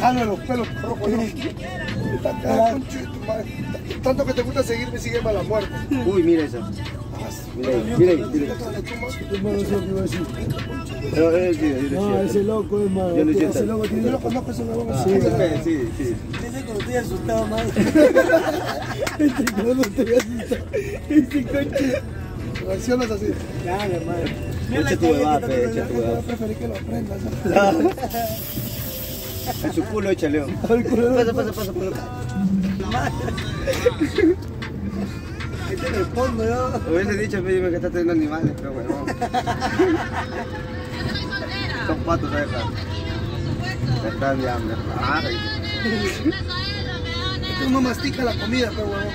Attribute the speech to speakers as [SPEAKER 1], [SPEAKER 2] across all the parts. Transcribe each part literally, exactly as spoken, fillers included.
[SPEAKER 1] jalo los pelos rojos. Tanto que te gusta seguirme, sígueme a la muerte.
[SPEAKER 2] Uy, mira eso. Mira ahí, mira ahí, mira ahí. Pero él sí, yo
[SPEAKER 3] no, ese loco es más.
[SPEAKER 2] Yo lo siento.
[SPEAKER 3] Ese loco tiene.
[SPEAKER 1] Yo lo conozco, ese huevón.
[SPEAKER 2] Sí, sí, sí.
[SPEAKER 3] Ese cuando estoy asustado más. Este cuando estoy asustado. Ese coche.
[SPEAKER 1] Reaccionas así.
[SPEAKER 3] Claro, hermano.
[SPEAKER 2] Echa tu huevada, pe, echa tu
[SPEAKER 1] Yo
[SPEAKER 2] huevada.
[SPEAKER 1] preferí que lo aprendas.
[SPEAKER 2] En su culo échale. Pasa, pasa, pasa, pasa.
[SPEAKER 3] Este en el fondo, ¿no?
[SPEAKER 2] Hubiese dicho, me dime que estás teniendo animales, pero bueno. Son patos, ¿sabes? Están de hambre. Ah,
[SPEAKER 1] Este uno mastica la comida, pero huevón.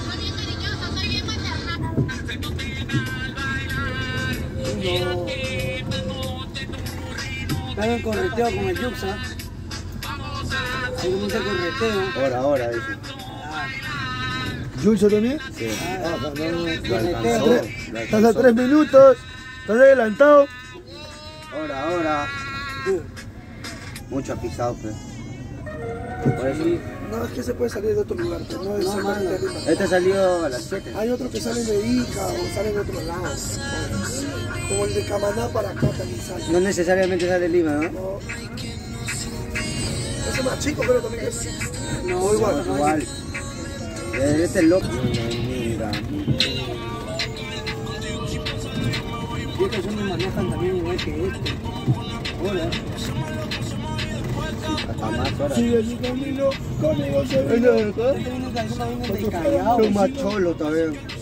[SPEAKER 3] Están en correteo con el Yuxa. Ahí comienza el correteo.
[SPEAKER 2] Ahora, ahora, dice.
[SPEAKER 1] ¿Julio también?
[SPEAKER 2] Sí.
[SPEAKER 1] Ah, no, no, no.
[SPEAKER 2] Lo alcanzó. Lo
[SPEAKER 1] Estás a
[SPEAKER 2] alcanzó.
[SPEAKER 1] tres minutos. Estás adelantado.
[SPEAKER 2] Ahora, ahora. Mucho pisado, pues. Por eso.
[SPEAKER 1] No, es que se puede salir de otro lugar, pero no es
[SPEAKER 3] No,
[SPEAKER 1] exactamente
[SPEAKER 3] mano.
[SPEAKER 1] de Lima.
[SPEAKER 2] Este salió a las siete.
[SPEAKER 1] Hay otros que salen de Ica o salen de otro lado. Como el de Camaná para acá también sale.
[SPEAKER 2] No necesariamente sale de Lima, ¿no?
[SPEAKER 1] No. Ese es más chico, pero también es.
[SPEAKER 3] No, igual.
[SPEAKER 2] Igual. Este es loco. Mira.
[SPEAKER 3] Y estos hombres manejan también igual que este. Hola.
[SPEAKER 2] Hasta más horas.
[SPEAKER 1] Sigue su camino, conmigo se
[SPEAKER 2] Ay,
[SPEAKER 1] vino.
[SPEAKER 2] no, ¿no?
[SPEAKER 3] Este viene canción viene de Callao.
[SPEAKER 2] Son más cholos todavía.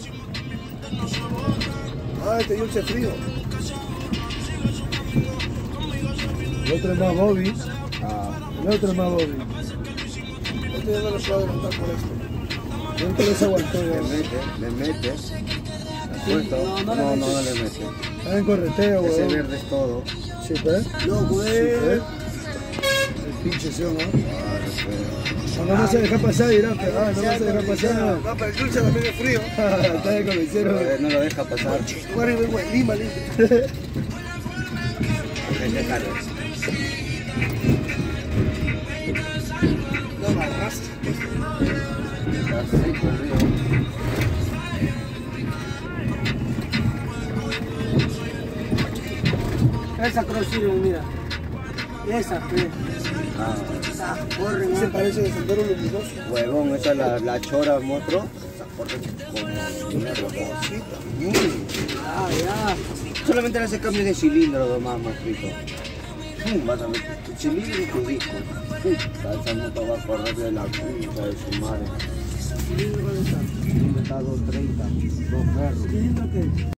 [SPEAKER 1] Ah, este dulce frío.
[SPEAKER 3] El otro es más Bobby.
[SPEAKER 2] Ah,
[SPEAKER 3] El otro es más Bobby.
[SPEAKER 1] Este ya no lo puedo adelantar por esto.
[SPEAKER 3] El otro se aguantó
[SPEAKER 2] le
[SPEAKER 3] ya.
[SPEAKER 2] mete, le mete. Puesto.
[SPEAKER 3] no,
[SPEAKER 2] No,
[SPEAKER 3] no le
[SPEAKER 2] no, no,
[SPEAKER 3] mete.
[SPEAKER 2] le mete.
[SPEAKER 3] Está en correteo,
[SPEAKER 2] Ese
[SPEAKER 3] weón.
[SPEAKER 2] verde es todo.
[SPEAKER 3] Sí, pues.
[SPEAKER 1] Loco,
[SPEAKER 3] Sí,
[SPEAKER 1] eh.
[SPEAKER 3] pues. El pinche Sion, ¿no?
[SPEAKER 2] Claro,
[SPEAKER 3] No, no me se deja pasar, dirán, pero ah, no me se deja pasar.
[SPEAKER 1] No, pero el dulce también es frío.
[SPEAKER 3] Está de convencieron.
[SPEAKER 2] pero no lo deja pasar.
[SPEAKER 1] Lugar y vengo en Lima, lindo.
[SPEAKER 2] Gente caro.
[SPEAKER 1] No me arrastra.
[SPEAKER 2] Está seco el río.
[SPEAKER 3] Esa cross sirve, mira. Esa, pues.
[SPEAKER 2] Ah,
[SPEAKER 3] Esa, corre,
[SPEAKER 1] Se
[SPEAKER 3] man.
[SPEAKER 1] parece de sendero luminoso.
[SPEAKER 2] huevón, esa es la, la chora monstruo. Esa corre como mierda. Mm.
[SPEAKER 3] Ah, ya.
[SPEAKER 2] Solamente le hace cambio de cilindro nomás, monstruito. Mm, vas a ver tu cilindro y tu disco. Puta, esa moto va a correr de la punta de su madre.
[SPEAKER 3] ¿Qué lindo con esa?
[SPEAKER 2] Está a dos treinta, dos perros.
[SPEAKER 3] ¿Qué lindo que es?